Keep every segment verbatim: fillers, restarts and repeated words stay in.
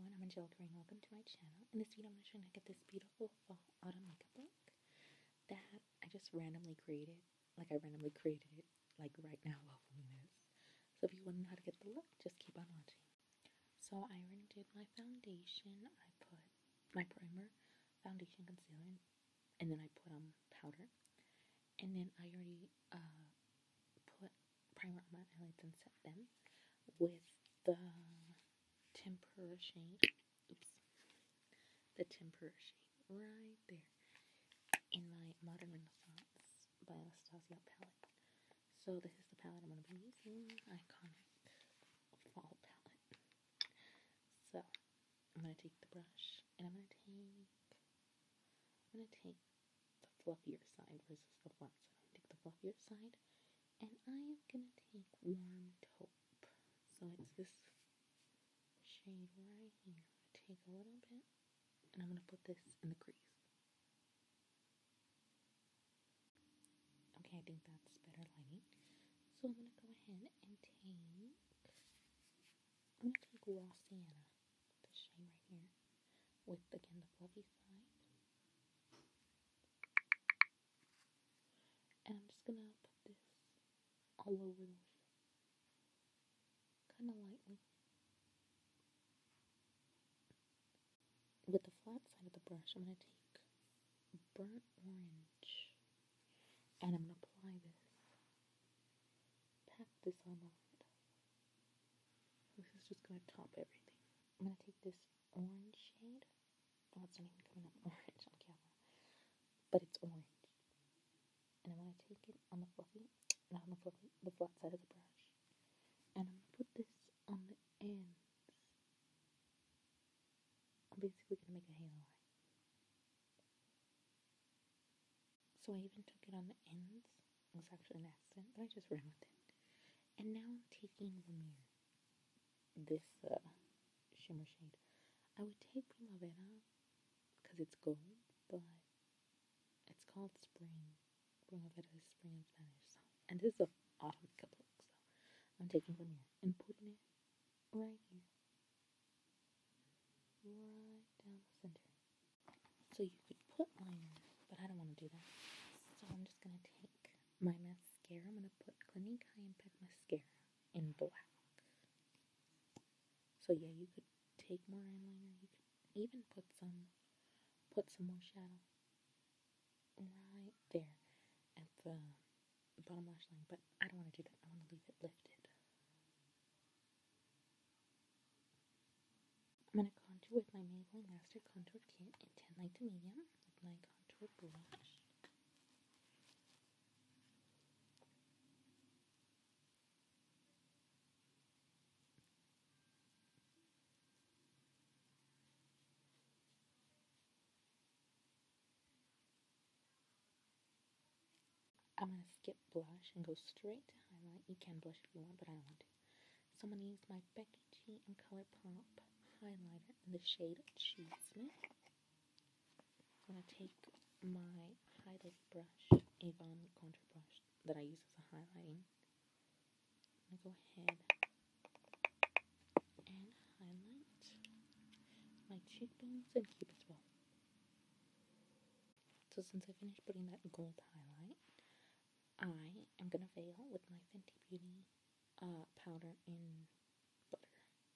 everyone, I'm Angelica and welcome to my channel. In this video I'm going to show you how to get this beautiful fall autumn makeup look that I just randomly created. Like I randomly created it like right now while filming this. So if you want to know how to get the look, just keep on watching. So I already did my foundation. I put my primer, foundation, concealer, and then I put on powder. And then I already uh, put primer on my eyelids and set them with the Tempera shade, oops, the Tempera shade right there in my Modern Renaissance by Anastasia palette. So this is the palette I'm going to be using, iconic fall palette. So I'm going to take the brush and I'm going to take, I'm going to take the fluffier side versus the flat side. I'm going to take the fluffier side and I am going to take Warm Taupe. So it's this shade right here. I'm going to take a little bit and I'm going to put this in the crease. Okay, I think that's better lighting. So I'm going to go ahead and take, I'm going to take Raw Sienna, this shade right here, with, again, the fluffy side. And I'm just going to put this all over the kind of lightly. With the flat side of the brush, I'm going to take burnt orange, and I'm going to apply this, pat this on the lid. This is just going to top everything. I'm going to take this orange shade. Oh, it's not even coming up orange on camera, but it's orange. And I'm going to take it on the fluffy, not on the fluffy, the flat side of the brush. And I'm going to put this on the ends. I'm basically going to make a halo line. So I even took it on the ends. It was actually an accident, but I just ran with it. And now I'm taking Vermeer, this uh, shimmer shade. I would take Primavera because it's gold, but it's called Spring. Primavera is spring in Spanish. So, and this is an autumn makeup look, so I'm taking Vermeer and putting it right here, right down the center. So you could put liner, but I don't want to do that. So I'm just going to take my mascara. I'm going to put Clinique High Impact Mascara in black. So yeah, you could take more eyeliner. You could even put some, put some more shadow right there at the bottom lash line. But I don't want to do that. I want to leave it lifted. I'm going to contour with my Maybelline Master Contour Kit in ten Light to Medium with my contour brush. I'm going to skip blush and go straight to highlight. You can blush if you want, but I don't want to. So I'm going to use my Becky G and ColourPop highlighter in the shade Cheesemate. I'm going to take my highlight brush, Avon contour brush, that I use as a highlighting. I'm going to go ahead and highlight my cheekbones and cupid's bow. So since I finished putting that gold highlight, I am going to veil with my Fenty Beauty uh, powder in butter.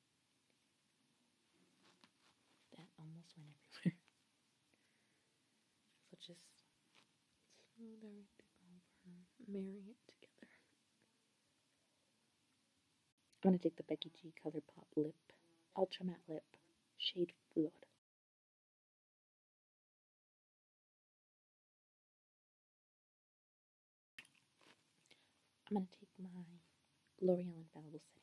That almost went everywhere. So just smooth everything over, marry it together. I'm going to take the Becky G ColourPop Lip, Ultra Matte Lip, shade Flood. I'm going to take my L'Oreal Infallible